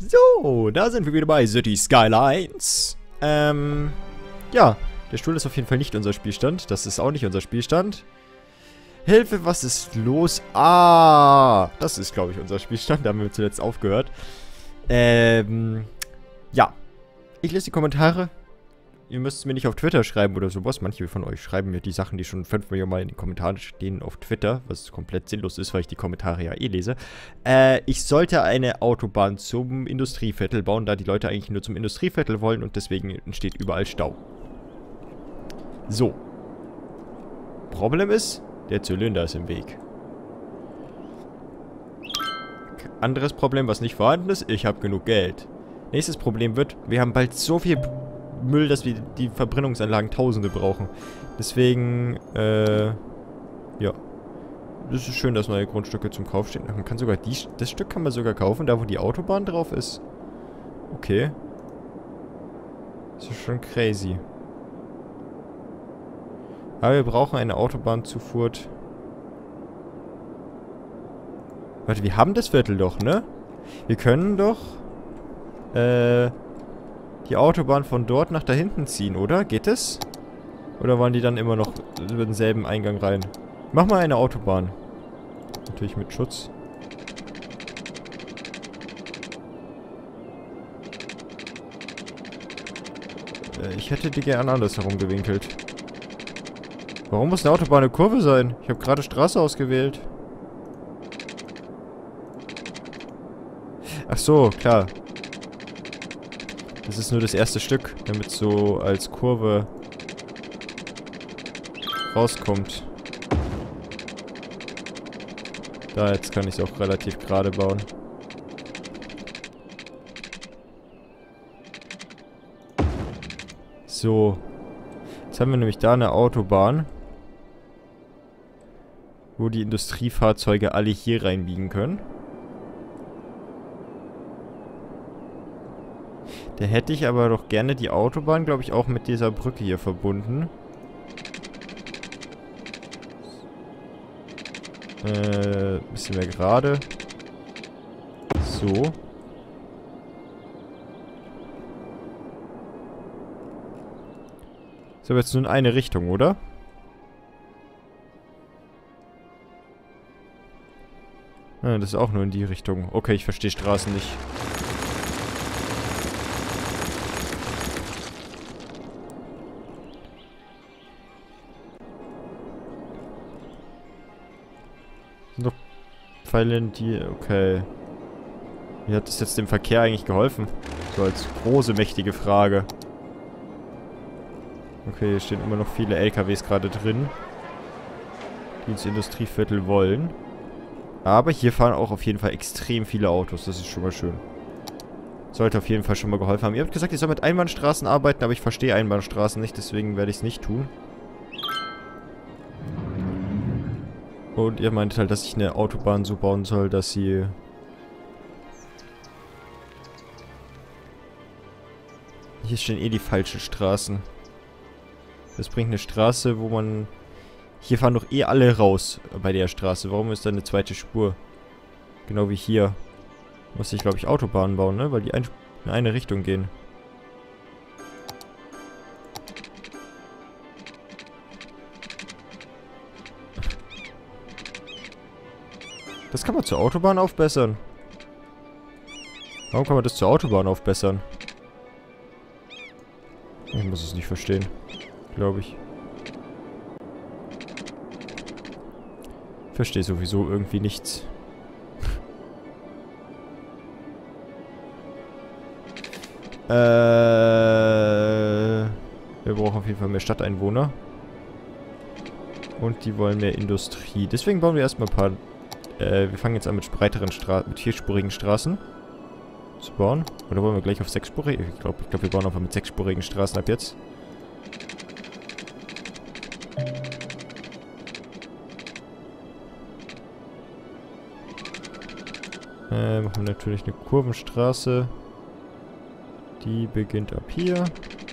So, da sind wir wieder bei City Skylines. Ja, der Stuhl ist auf jeden Fall nicht unser Spielstand. Das ist auch nicht unser Spielstand. Hilfe, was ist los? Ah, das ist, glaube ich, unser Spielstand. Da haben wir zuletzt aufgehört. Ja. Ich lese die Kommentare. Ihr müsst es mir nicht auf Twitter schreiben oder sowas. Manche von euch schreiben mir die Sachen, die schon 5 Millionen Mal in den Kommentaren stehen, auf Twitter. Was komplett sinnlos ist, weil ich die Kommentare ja eh lese. Ich sollte eine Autobahn zum Industrieviertel bauen, da die Leute eigentlich nur zum Industrieviertel wollen und deswegen entsteht überall Stau. So. Problem ist, der Zylinder ist im Weg. Anderes Problem, was nicht vorhanden ist, ich habe genug Geld. Nächstes Problem wird, wir haben bald so viel Müll, dass wir die Verbrennungsanlagen Tausende brauchen. Deswegen, ja. Es ist schön, dass neue Grundstücke zum Kauf stehen. Man kann sogar das Stück kann man sogar kaufen, da wo die Autobahn drauf ist. Okay. Das ist schon crazy. Aber wir brauchen eine Autobahnzufuhr. Warte, wir haben das Viertel doch, ne? Wir können doch, die Autobahn von dort nach da hinten ziehen, oder? Geht es? Oder wollen die dann immer noch über denselben Eingang rein? Mach mal eine Autobahn. Natürlich mit Schutz. Ich hätte die gerne andersherum gewinkelt. Warum muss eine Autobahn eine Kurve sein? Ich habe gerade Straße ausgewählt. Ach so, klar. Das ist nur das erste Stück, damit es so als Kurve rauskommt. Da, jetzt kann ich es auch relativ gerade bauen. So. Jetzt haben wir nämlich da eine Autobahn, wo die Industriefahrzeuge alle hier reinbiegen können. Da hätte ich aber doch gerne die Autobahn, glaube ich, auch mit dieser Brücke hier verbunden. Bisschen mehr gerade. So. Ist aber jetzt nur in eine Richtung, oder? Ah, das ist auch nur in die Richtung. Okay, ich verstehe Straßen nicht. Noch Pfeile in die... Okay. Wie hat das jetzt dem Verkehr eigentlich geholfen? So als große, mächtige Frage. Okay, hier stehen immer noch viele LKWs gerade drin, die ins Industrieviertel wollen. Aber hier fahren auch auf jeden Fall extrem viele Autos. Das ist schon mal schön. Sollte auf jeden Fall schon mal geholfen haben. Ihr habt gesagt, ich soll mit Einbahnstraßen arbeiten, aber ich verstehe Einbahnstraßen nicht, deswegen werde ich es nicht tun. Und ihr meint halt, dass ich eine Autobahn so bauen soll, dass sie... Hier stehen eh die falschen Straßen. Das bringt eine Straße, wo man... Hier fahren doch eh alle raus bei der Straße. Warum ist da eine zweite Spur? Genau wie hier. Muss ich, glaube ich, Autobahnen bauen, ne? Weil die in eine Richtung gehen. Das kann man zur Autobahn aufbessern. Warum kann man das zur Autobahn aufbessern? Ich muss es nicht verstehen. Glaube ich. Ich verstehe sowieso irgendwie nichts. Wir brauchen auf jeden Fall mehr Stadteinwohner. Und die wollen mehr Industrie. Deswegen bauen wir erstmal ein paar... wir fangen jetzt an mit breiteren Straßen, mit vierspurigen Straßen zu bauen. Oder wollen wir gleich auf sechsspurige? Ich glaube, wir bauen einfach mit sechsspurigen Straßen ab jetzt. Machen wir natürlich eine Kurvenstraße. Die beginnt ab hier.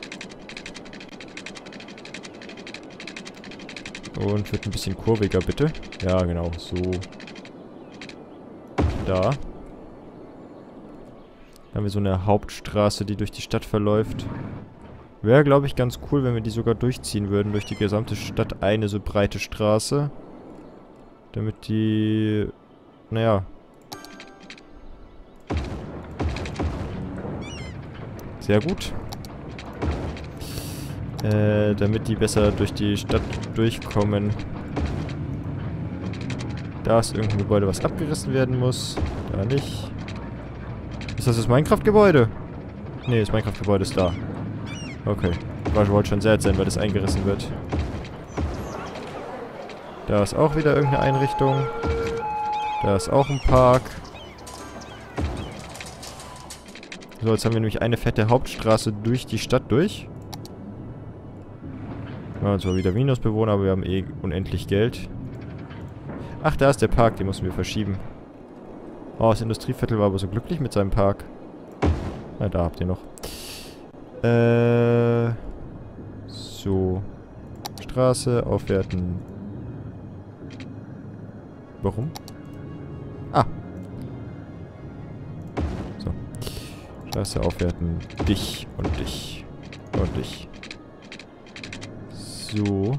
Und wird ein bisschen kurviger, bitte. Ja, genau, so. Da. Da haben wir so eine Hauptstraße, die durch die Stadt verläuft. Wäre, glaube ich, ganz cool, wenn wir die sogar durchziehen würden. Durch die gesamte Stadt eine so breite Straße. Damit die... Naja. Sehr gut. Damit die besser durch die Stadt durchkommen. Da ist irgendein Gebäude, was abgerissen werden muss. Da nicht. Ist das Minecraft-Gebäude? Nee, das Minecraft-Gebäude ist da. Okay. Ich wollte schon sehr sein, weil das eingerissen wird. Da ist auch wieder irgendeine Einrichtung. Da ist auch ein Park. So, jetzt haben wir nämlich eine fette Hauptstraße durch die Stadt durch. Ja, zwar wieder Minusbewohner, aber wir haben eh unendlich Geld. Ach, da ist der Park, den müssen wir verschieben. Oh, das Industrieviertel war aber so glücklich mit seinem Park. Na, da habt ihr noch. So. Straße aufwerten. Warum? Ah. So. Straße aufwerten. Dich und dich. Und dich. So.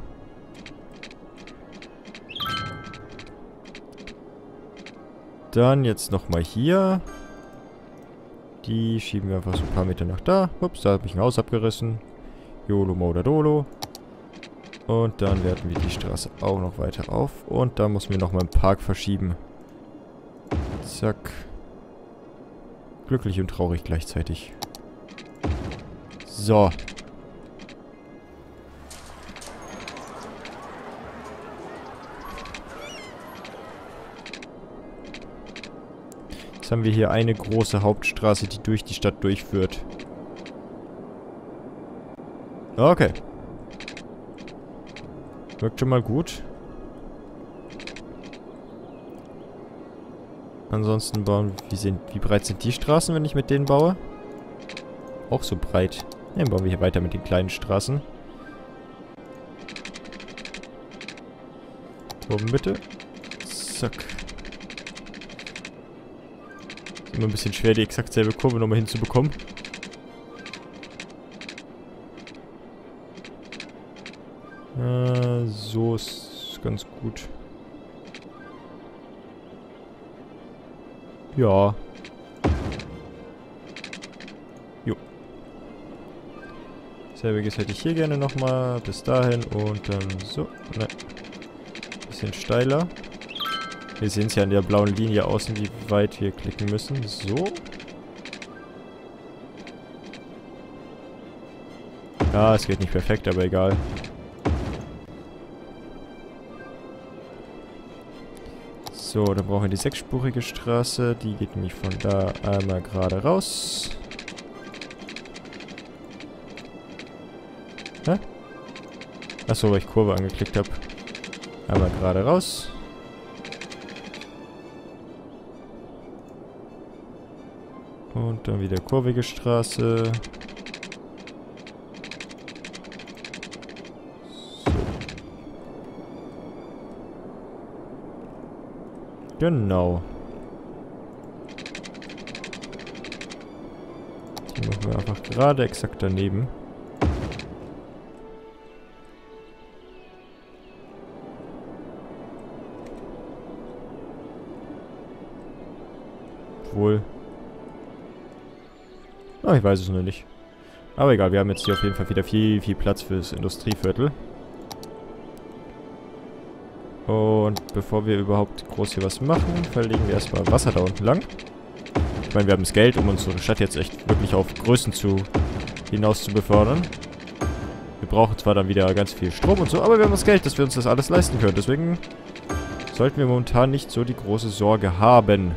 Dann jetzt nochmal hier. Die schieben wir einfach so ein paar Meter nach da. Ups, da habe ich ein Haus abgerissen. YOLO, Moda, Dolo. Und dann werten wir die Straße auch noch weiter auf. Und da müssen wir nochmal einen Park verschieben. Zack. Glücklich und traurig gleichzeitig. So. Jetzt haben wir hier eine große Hauptstraße, die durch die Stadt durchführt. Okay. Wirkt schon mal gut. Ansonsten bauen... Wie breit sind die Straßen, wenn ich mit denen baue? Auch so breit. Dann bauen wir hier weiter mit den kleinen Straßen. Oben bitte. Zack. Ist immer ein bisschen schwer, die exakt selbe Kurve nochmal hinzubekommen. So ist ganz gut. Ja. Jo. Selbiges hätte ich hier gerne nochmal. Bis dahin und dann so. Ne. Bisschen steiler. Wir sehen es ja an der blauen Linie außen, wie weit wir klicken müssen. So. Ja, es geht nicht perfekt, aber egal. So, dann brauchen wir die sechsspurige Straße. Die geht nämlich von da einmal gerade raus. Hä? Achso, weil ich Kurve angeklickt habe. Einmal gerade raus. Und dann wieder kurvige Straße. Genau. Die machen wir einfach gerade exakt daneben. Obwohl. Ah, ich weiß es nur nicht. Aber egal, wir haben jetzt hier auf jeden Fall wieder viel Platz fürs Industrieviertel. Und bevor wir überhaupt groß hier was machen, verlegen wir erstmal Wasser da unten lang. Ich meine, wir haben das Geld, um unsere Stadt jetzt echt wirklich auf Größen hinaus zu befördern. Wir brauchen zwar dann wieder ganz viel Strom und so, aber wir haben das Geld, dass wir uns das alles leisten können. Deswegen sollten wir momentan nicht so die große Sorge haben.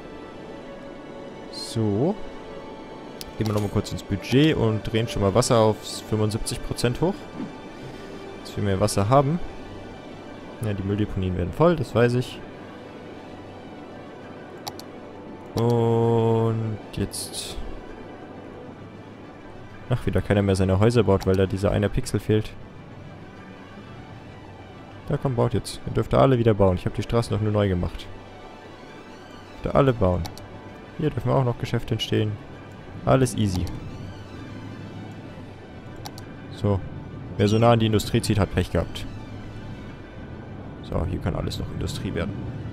So. Gehen wir nochmal kurz ins Budget und drehen schon mal Wasser auf 75% hoch. Dass wir mehr Wasser haben. Ja, die Mülldeponien werden voll, das weiß ich. Und jetzt... Ach, wieder keiner mehr seine Häuser baut, weil da dieser eine Pixel fehlt. Da komm, baut jetzt. Ihr dürft alle wieder bauen. Ich habe die Straßen doch nur neu gemacht. Dürft alle bauen. Hier dürfen auch noch Geschäfte entstehen. Alles easy. So. Wer so nah an die Industrie zieht, hat Pech gehabt. So, hier kann alles noch Industrie werden.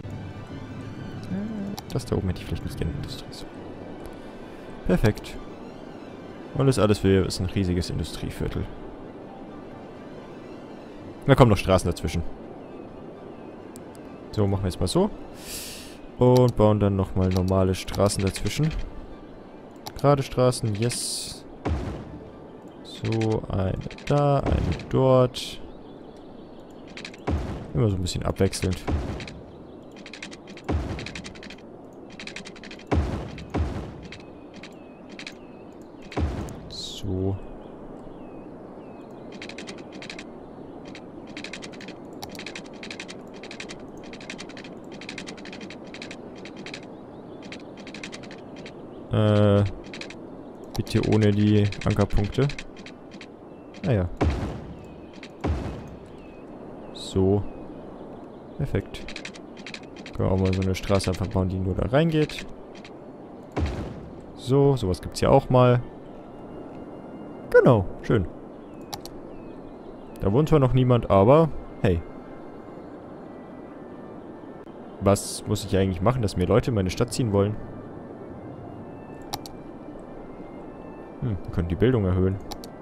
Das da oben hätte ich vielleicht nicht gerne Industrie. So. Perfekt. Und das alles ist ein riesiges Industrieviertel. Da kommen noch Straßen dazwischen. So, machen wir jetzt mal so. Und bauen dann nochmal normale Straßen dazwischen. Gerade Straßen, yes. So, eine da, eine dort. Immer so ein bisschen abwechselnd. So. Bitte ohne die Ankerpunkte. Naja. So. Perfekt. Können wir auch mal so eine Straße einfach bauen, die nur da reingeht. So, sowas gibt's ja auch mal. Genau, schön. Da wohnt zwar noch niemand, aber hey. Was muss ich eigentlich machen, dass mir Leute in meine Stadt ziehen wollen? Wir können die Bildung erhöhen.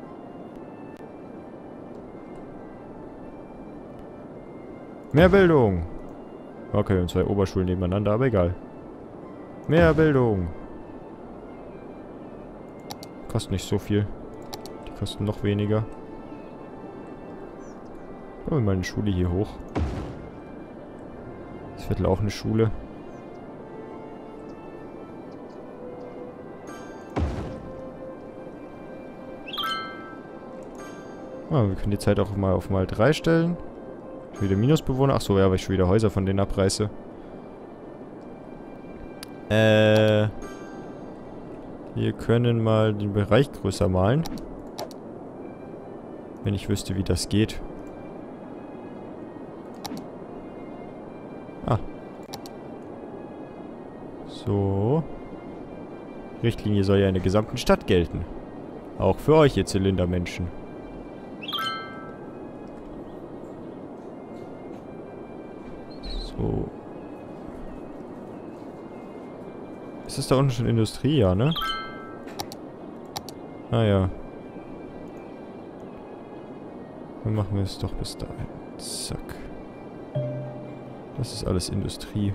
Mehr Bildung! Okay, wir haben 2 Oberschulen nebeneinander, aber egal. Mehr Bildung! Kostet nicht so viel. Die kosten noch weniger. Bauen wir mal eine Schule hier hoch. Das Viertel auch eine Schule. Ah, wir können die Zeit auch mal auf mal 3 stellen. Schon wieder Minusbewohner. Achso, ja, weil ich schon wieder Häuser von denen abreiße. Wir können mal den Bereich größer malen. Wenn ich wüsste, wie das geht. Ah. So. Richtlinie soll ja in der gesamten Stadt gelten. Auch für euch, ihr Zylindermenschen. So. Ist das da unten schon Industrie? Ja, ne? Ah ja. Dann machen wir es doch bis dahin. Zack. Das ist alles Industrie.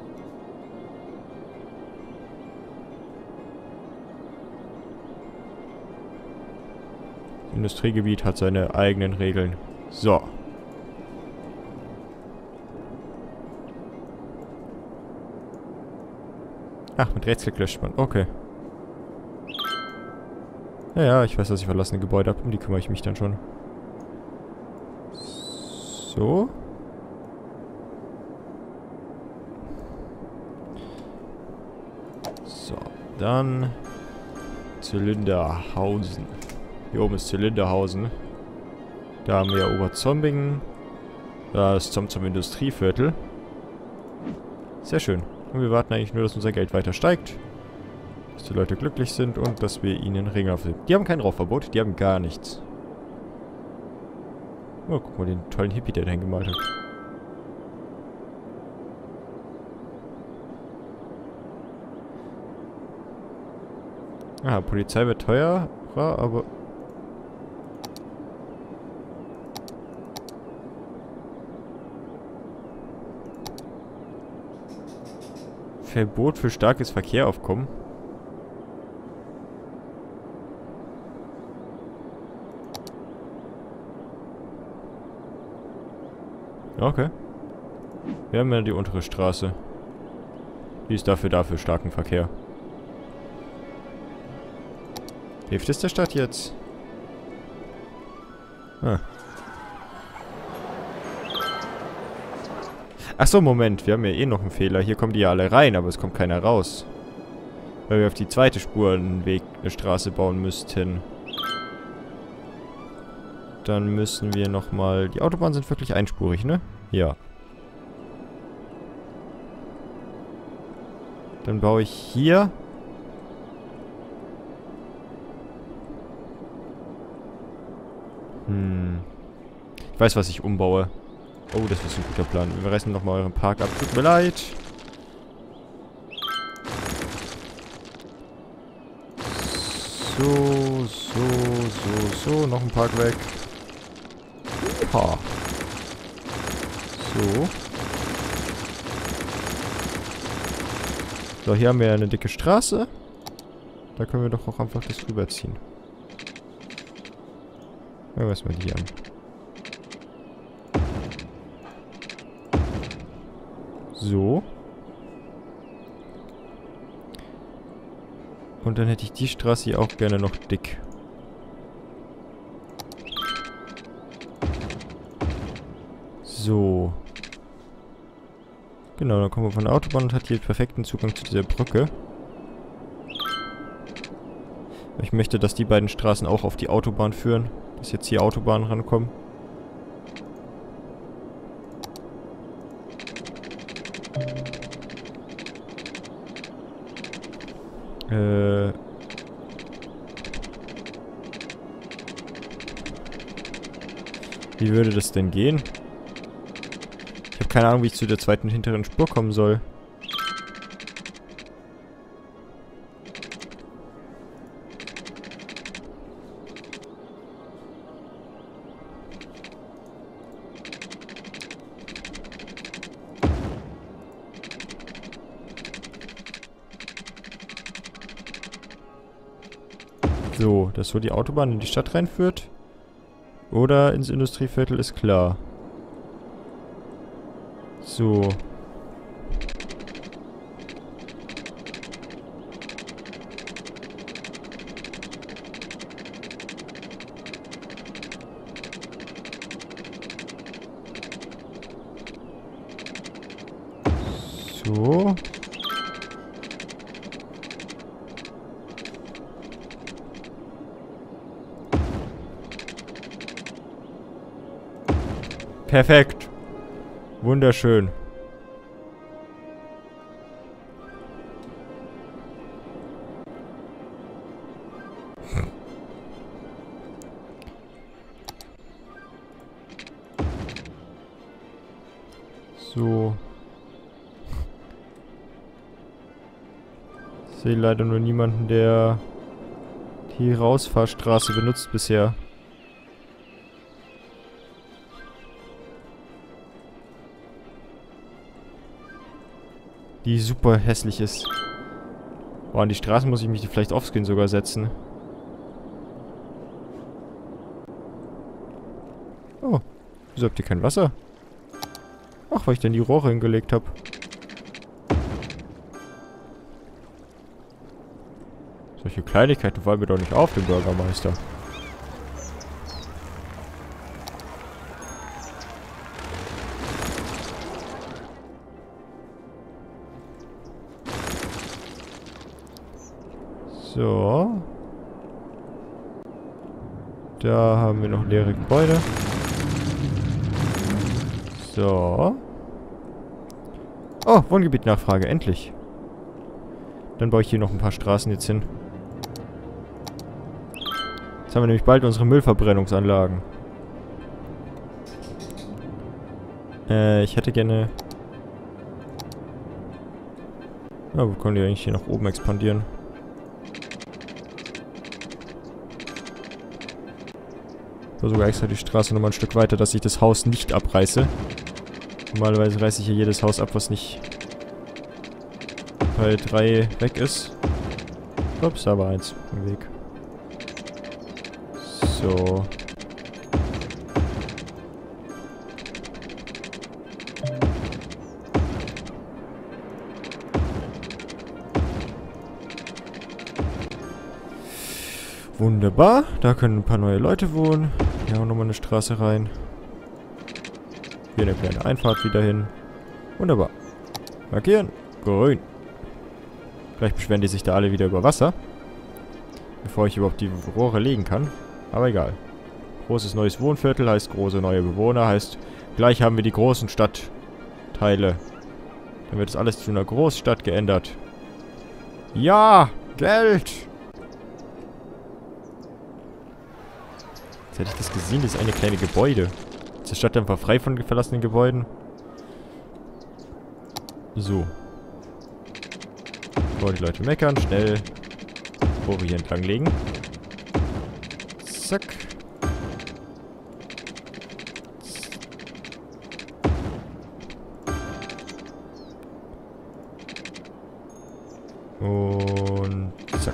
Industriegebiet hat seine eigenen Regeln. So. Ach, mit Rechtsklick löscht man. Okay. Ja, ich weiß, dass ich verlassene Gebäude habe. Um die kümmere ich mich dann schon. So. So, dann Zylinderhausen. Hier oben ist Zylinderhausen. Da haben wir Oberzombingen. Da ist zum Industrieviertel. Sehr schön. Und wir warten eigentlich nur, dass unser Geld weiter steigt. Dass die Leute glücklich sind und dass wir ihnen Ringe aufnehmen. Die haben kein Rauchverbot, die haben gar nichts. Oh, guck mal den tollen Hippie, der da hingemalt hat. Ah, Polizei wird teurer, aber... Verbot für starkes Verkehraufkommen. Okay. Wir haben ja die untere Straße. Die ist dafür da für starken Verkehr. Hilft es der Stadt jetzt? Ah. Achso, Moment. Wir haben ja eh noch einen Fehler. Hier kommen die ja alle rein, aber es kommt keiner raus. Weil wir auf die zweite Spur einen Weg, eine Straße bauen müssten. Dann müssen wir nochmal... Die Autobahnen sind wirklich einspurig, ne? Ja. Dann baue ich hier Ich weiß, was ich umbaue. Oh, das ist ein guter Plan. Wir reißen nochmal euren Park ab. Tut mir leid. So. Noch ein Park weg. Ha. So. So, hier haben wir eine dicke Straße. Da können wir doch auch einfach das rüberziehen. Ja, was mal die an. So. Und dann hätte ich die Straße hier auch gerne noch dick. So. Genau, dann kommen wir von der Autobahn und hat hier perfekten Zugang zu dieser Brücke. Ich möchte, dass die beiden Straßen auch auf die Autobahn führen. Dass jetzt hier Autobahnen rankommen. Wie würde das denn gehen? Ich habe keine Ahnung, wie ich zu der zweiten hinteren Spur kommen soll. So, dass so die Autobahn in die Stadt reinführt. Oder ins Industrieviertel ist klar. So. So. Perfekt. Wunderschön. So. Ich sehe leider nur niemanden, der die Rausfahrstraße benutzt bisher. Die super hässlich ist. Boah, an die Straßen muss ich mich vielleicht offscreen sogar setzen. Oh, wieso habt ihr kein Wasser? Ach, weil ich denn die Rohre hingelegt habe. Solche Kleinigkeiten fallen mir doch nicht auf, dem Bürgermeister. So. Da haben wir noch leere Gebäude. So. Oh, Wohngebiet-Nachfrage, endlich. Dann baue ich hier noch ein paar Straßen jetzt hin. Jetzt haben wir nämlich bald unsere Müllverbrennungsanlagen. Ich hätte gerne... Ja, wir können die eigentlich hier nach oben expandieren. So, sogar extra die Straße nochmal ein Stück weiter, dass ich das Haus nicht abreiße. Normalerweise reiße ich hier jedes Haus ab, was nicht bei 3 weg ist. Ups, da war eins im Weg. So. Wunderbar. Da können ein paar neue Leute wohnen. Hier auch nochmal eine Straße rein. Hier eine kleine Einfahrt wieder hin. Wunderbar. Markieren. Grün. Vielleicht beschweren die sich da alle wieder über Wasser. Bevor ich überhaupt die Rohre legen kann. Aber egal. Großes neues Wohnviertel heißt große neue Bewohner. Heißt, gleich haben wir die großen Stadtteile. Dann wird das alles zu einer Großstadt geändert. Ja! Geld! Jetzt hätte ich das gesehen, das ist eine kleine Gebäude. Ist die Stadt einfach frei von verlassenen Gebäuden? So. Bevor die Leute meckern, schnell Rohre hier entlang legen. Zack. Und zack.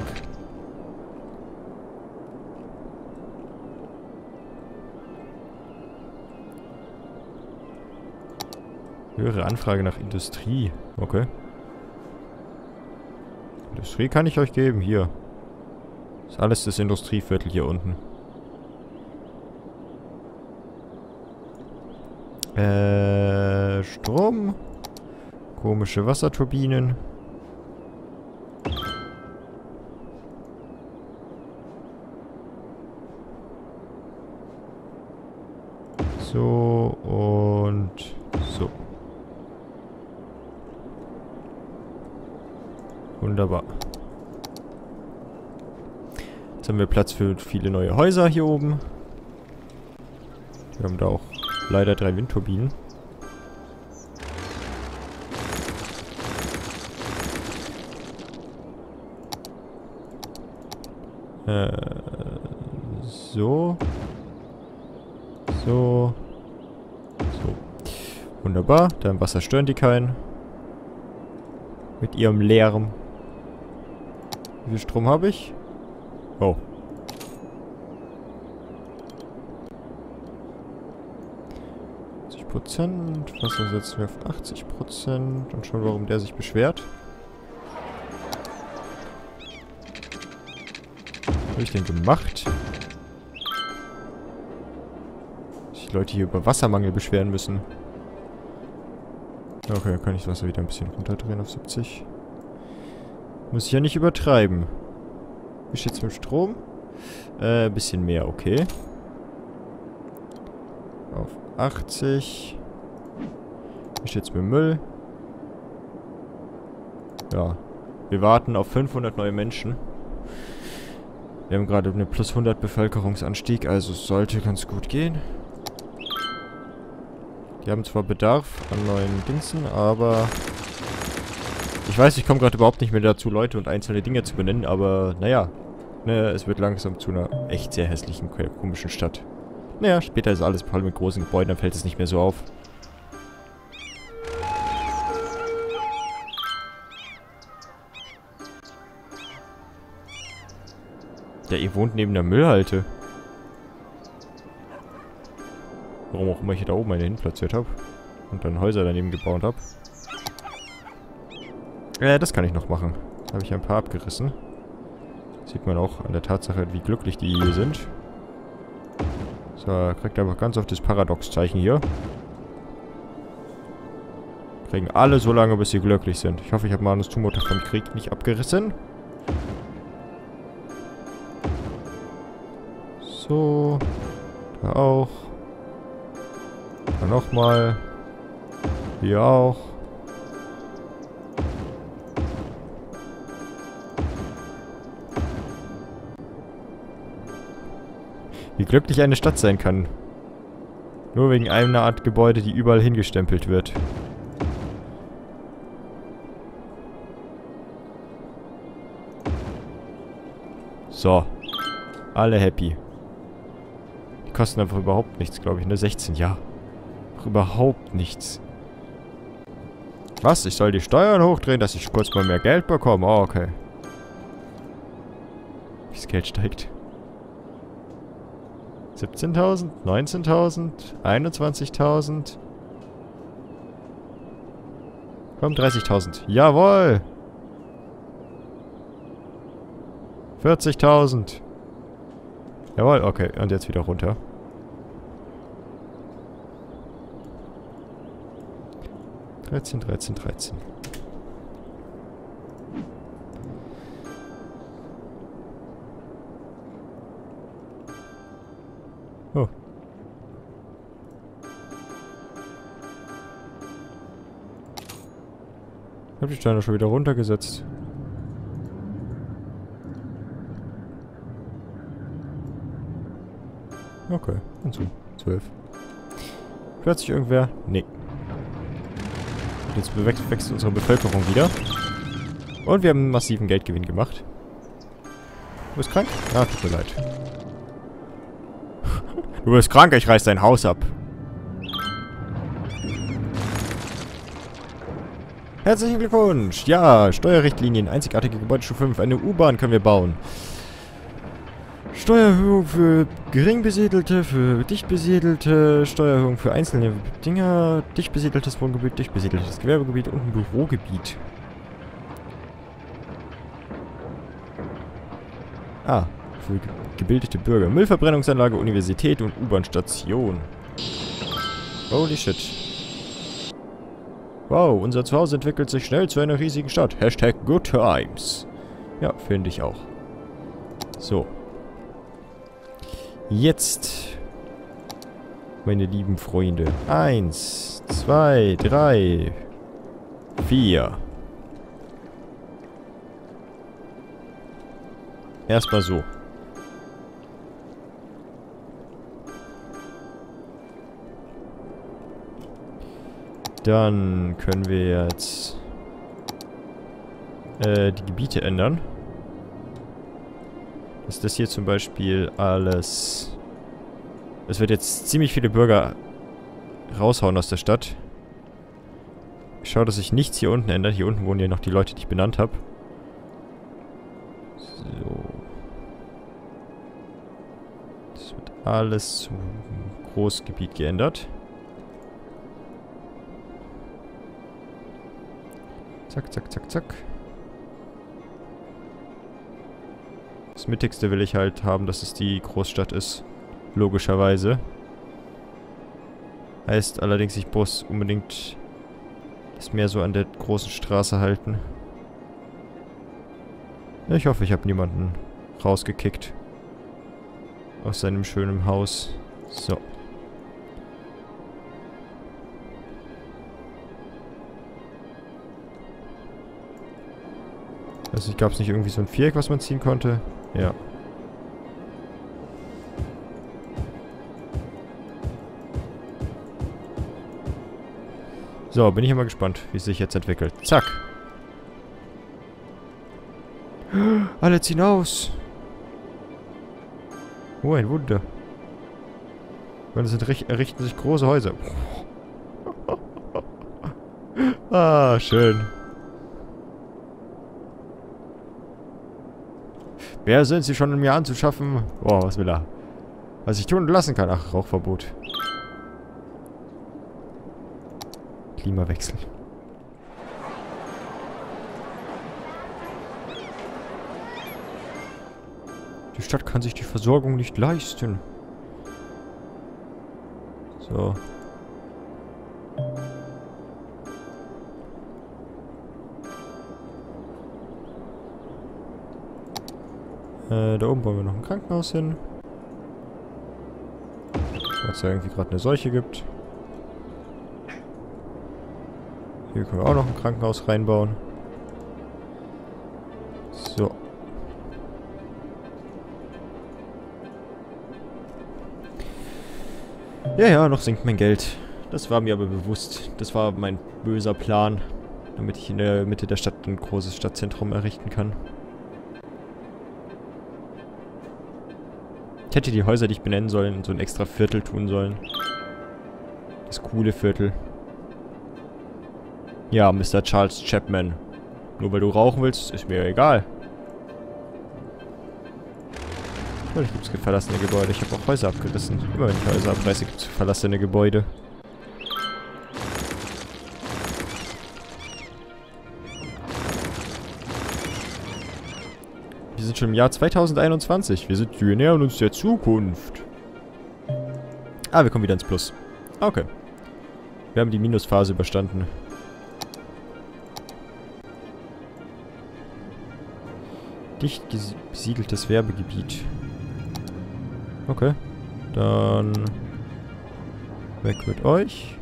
Höhere Anfrage nach Industrie. Okay. Industrie kann ich euch geben. Hier. Das ist alles das Industrieviertel hier unten. Strom. Komische Wasserturbinen. So und so. Wunderbar. Jetzt haben wir Platz für viele neue Häuser hier oben. Wir haben da auch leider 3 Windturbinen. So. So. So. Wunderbar. Dann Wasser stören die keinen. Mit ihrem Lärm. Wie viel Strom habe ich? Oh. Prozent. Wasser setzen wir auf 80% und schauen, warum der sich beschwert. Was habe ich denn gemacht? Dass die Leute hier über Wassermangel beschweren müssen. Okay, dann kann ich das Wasser wieder ein bisschen runterdrehen auf 70. Muss ich ja nicht übertreiben. Wie steht's mit dem Strom? Bisschen mehr, okay. Auf 80. Wie steht's mit Müll? Ja. Wir warten auf 500 neue Menschen. Wir haben gerade eine plus 100 Bevölkerungsanstieg, also es sollte ganz gut gehen. Die haben zwar Bedarf an neuen Dingsen, aber... Ich weiß, ich komme gerade überhaupt nicht mehr dazu, Leute und einzelne Dinge zu benennen, aber naja. Ne, es wird langsam zu einer echt sehr hässlichen, komischen Stadt. Naja, später ist alles voll mit großen Gebäuden, dann fällt es nicht mehr so auf. Ja, ihr wohnt neben der Müllhalte. Warum auch immer ich hier da oben eine hinplatziert habe. Und dann Häuser daneben gebaut habe. Das kann ich noch machen. Da habe ich ein paar abgerissen. Sieht man auch an der Tatsache, wie glücklich die hier sind. So, kriegt einfach ganz auf das Paradox-Zeichen hier. Kriegen alle so lange, bis sie glücklich sind. Ich hoffe, ich habe Manus Zumutter vom Krieg nicht abgerissen. So. Da auch. Da nochmal. Hier auch. Wie glücklich eine Stadt sein kann. Nur wegen einer Art Gebäude, die überall hingestempelt wird. So. Alle happy. Die kosten einfach überhaupt nichts, glaube ich, ne? 16, ja. Überhaupt nichts. Was? Ich soll die Steuern hochdrehen, dass ich kurz mal mehr Geld bekomme? Oh, okay. Wie das Geld steigt. 17.000, 19.000, 21.000. Komm, 30.000. Jawohl! 40.000. Jawohl, okay. Und jetzt wieder runter. Dreizehn. Oh. Ich hab die Steine schon wieder runtergesetzt. Okay, und so. 12. Hört sich irgendwer? Nee. Und jetzt wächst unsere Bevölkerung wieder. Und wir haben einen massiven Geldgewinn gemacht. Du bist krank? Ah, tut mir leid. Du bist krank, ich reiß dein Haus ab. Herzlichen Glückwunsch! Ja, Steuerrichtlinien, einzigartige Gebäudestufe 5. Eine U-Bahn können wir bauen. Steuererhöhung für gering besiedelte, für dicht besiedelte, Steuererhöhung für einzelne Dinger, dicht besiedeltes Wohngebiet, dicht besiedeltes Gewerbegebiet und ein Bürogebiet. Ah, für gebildete Bürger. Müllverbrennungsanlage, Universität und U-Bahn-Station. Holy shit. Wow, unser Zuhause entwickelt sich schnell zu einer riesigen Stadt. Hashtag Good Times. Ja, finde ich auch. So. Jetzt, meine lieben Freunde. 1, 2, 3, 4. Erstmal so. Dann können wir jetzt die Gebiete ändern. Ist das hier zum Beispiel alles... Es wird jetzt ziemlich viele Bürger raushauen aus der Stadt. Ich schaue, dass sich nichts hier unten ändert. Hier unten wohnen ja noch die Leute, die ich benannt habe. So. Das wird alles zum Großgebiet geändert. Zack, zack, zack, zack. Das Mittigste will ich halt haben, dass es die Großstadt ist. Logischerweise. Heißt allerdings, ich muss unbedingt das mehr so an der großen Straße halten. Ich hoffe, ich habe niemanden rausgekickt. Aus seinem schönen Haus. So. Also gab es nicht irgendwie so ein Viereck, was man ziehen konnte? Ja. So, bin ich immer gespannt, wie es sich jetzt entwickelt. Zack. Alle ziehen aus. Oh, ein Wunder. Und es errichten sich große Häuser. Ah, schön. Wer sind Sie schon, um mir anzuschaffen? Boah, was will er? Was ich tun und lassen kann. Ach, Rauchverbot. Klimawechsel. Die Stadt kann sich die Versorgung nicht leisten. So. Da oben bauen wir noch ein Krankenhaus hin. Weil es ja irgendwie gerade eine Seuche gibt. Hier können wir auch noch ein Krankenhaus reinbauen. So. Ja, noch sinkt mein Geld. Das war mir aber bewusst. Das war mein böser Plan. Damit ich in der Mitte der Stadt ein großes Stadtzentrum errichten kann. Ich hätte die Häuser, die ich benennen sollen, in so ein extra Viertel tun sollen. Das coole Viertel. Ja, Mr. Charles Chapman. Nur weil du rauchen willst, ist mir egal. Natürlich gibt es verlassene Gebäude. Ich habe auch Häuser abgerissen. Immer wenn ich Häuser abreiße, gibt es verlassene Gebäude. Wir sind schon im Jahr 2021. Wir nähern uns der Zukunft. Ah, wir kommen wieder ins Plus. Okay. Wir haben die Minusphase überstanden. Dicht besiedeltes Werbegebiet. Okay. Dann weg mit euch.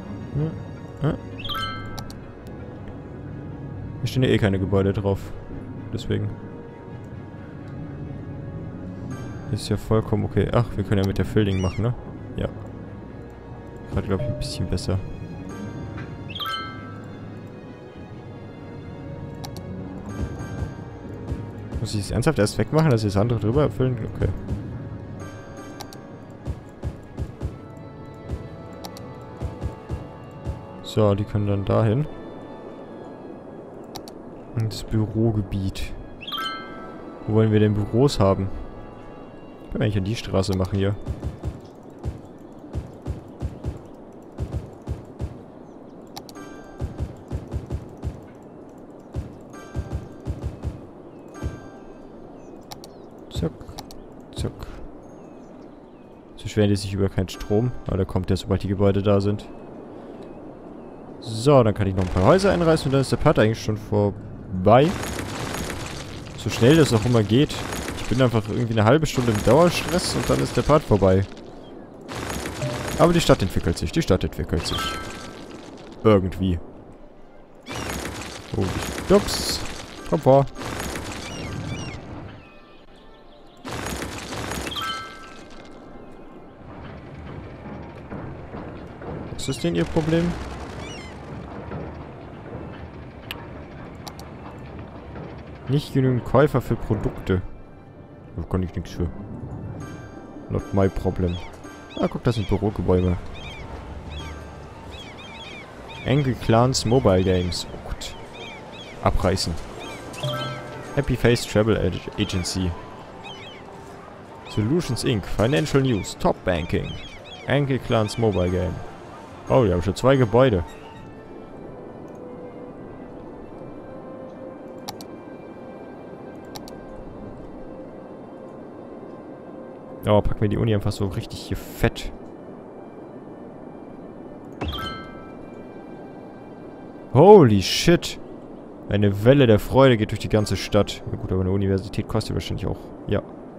Hier stehen ja eh keine Gebäude drauf. deswegen. Ist ja vollkommen okay. Ach, wir können ja mit der Fielding machen, ne? Ja. Gerade, glaube ich, ein bisschen besser. Muss ich es ernsthaft erst wegmachen, dass ich das andere drüber erfüllen? Okay. So, die können dann dahin. Und das Bürogebiet. Wo wollen wir denn Büros haben? Können wir eigentlich an die Straße machen hier. Zack. Zack. So beschweren die sich über keinen Strom. Aber der kommt ja, sobald die Gebäude da sind. So, dann kann ich noch ein paar Häuser einreißen und dann ist der Part eigentlich schon vorbei. So schnell das auch immer geht. Ich bin einfach irgendwie eine halbe Stunde im Dauerstress und dann ist der Part vorbei. Aber die Stadt entwickelt sich, Irgendwie. Oh, die Stups. Komm vor. Was ist denn Ihr Problem? Nicht genügend Käufer für Produkte. Da kann ich nichts für. Not my problem. Ah, guck, das sind Bürogebäude. Angry Clans Mobile Games. Oh Gott. Abreißen. Happy Face Travel Agency. Solutions Inc. Financial News. Top Banking. Angry Clans Mobile Game. Oh, die haben schon 2 Gebäude. Oh, packen wir die Uni einfach so richtig hier fett. Holy shit. Eine Welle der Freude geht durch die ganze Stadt. Na gut, aber eine Universität kostet wahrscheinlich auch. Ja.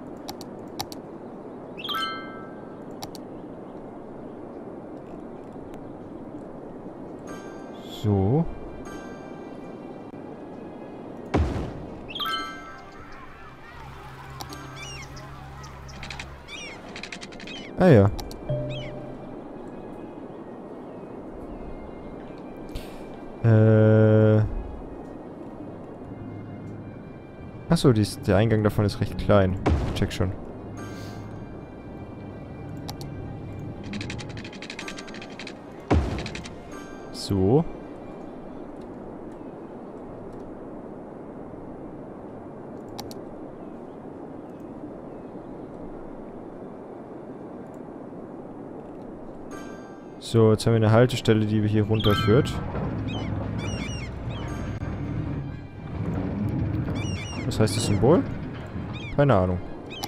So. Ah ja. Achso, der Eingang davon ist recht klein. Ich check schon. So. So, jetzt haben wir eine Haltestelle, die hier runterführt. Was heißt das Symbol? Keine Ahnung.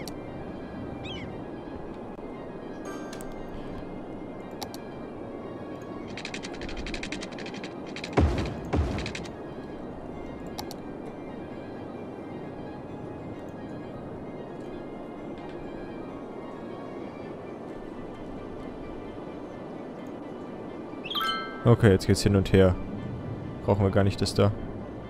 Okay, jetzt geht's hin und her. Brauchen wir gar nicht das da.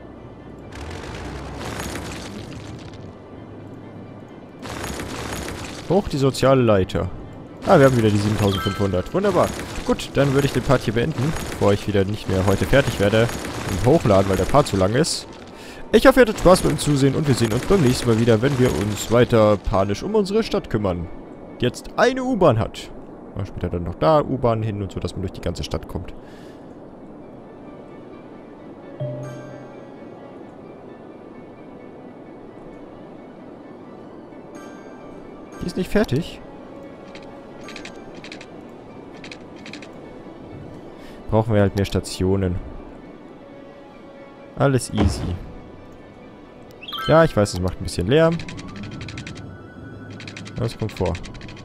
Hoch die soziale Leiter. Ah, wir haben wieder die 7500. Wunderbar. Gut, dann würde ich den Part hier beenden, bevor ich wieder nicht mehr heute fertig werde und hochladen, weil der Part zu lang ist. Ich hoffe, ihr hattet Spaß beim Zusehen und wir sehen uns beim nächsten Mal wieder, wenn wir uns weiter panisch um unsere Stadt kümmern. Die jetzt eine U-Bahn hat. Später dann noch da U-Bahn hin und so, dass man durch die ganze Stadt kommt. Die ist nicht fertig. Brauchen wir halt mehr Stationen. Alles easy. Ja, ich weiß, es macht ein bisschen Lärm. Aber es kommt vor.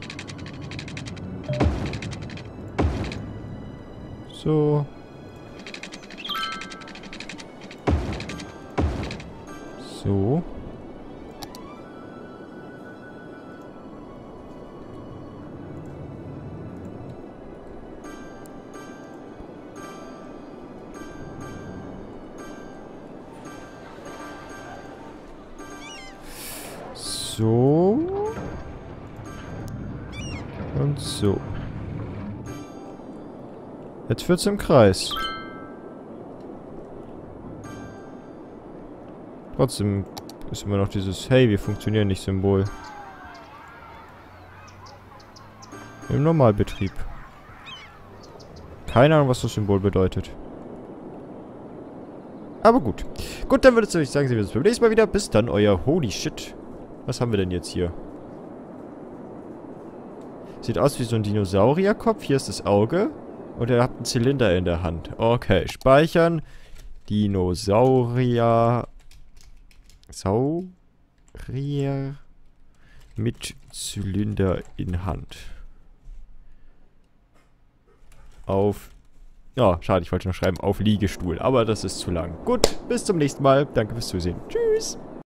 So. So. so. Und so. Jetzt wird's im Kreis. Trotzdem ist immer noch dieses Hey, wir funktionieren nicht Symbol. Im Normalbetrieb. Keine Ahnung, was das Symbol bedeutet. Aber gut. Gut, dann würde ich sagen, sehen wir uns beim nächsten Mal wieder. Bis dann, euer Holy Shit. Was haben wir denn jetzt hier? Sieht aus wie so ein Dinosaurierkopf. Hier ist das Auge. Und er hat einen Zylinder in der Hand. Okay, speichern. Dinosaurier. Saurier mit Zylinder in Hand. Auf... Ja, schade, ich wollte noch schreiben auf Liegestuhl. Aber das ist zu lang. Gut, bis zum nächsten Mal. Danke fürs Zusehen. Tschüss.